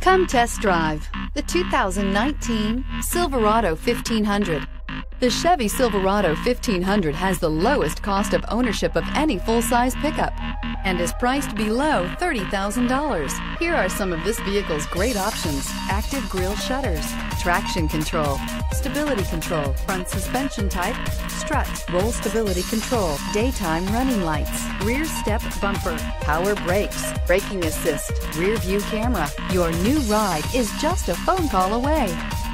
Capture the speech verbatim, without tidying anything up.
Come test drive the two thousand nineteen Silverado fifteen hundred. The Chevy Silverado fifteen hundred has the lowest cost of ownership of any full-size pickup and is priced below thirty thousand dollars. Here are some of this vehicle's great options: active grille shutters, traction control, stability control, front suspension type, strut, roll stability control, daytime running lights, rear step bumper, power brakes, braking assist, rear view camera. Your new ride is just a phone call away.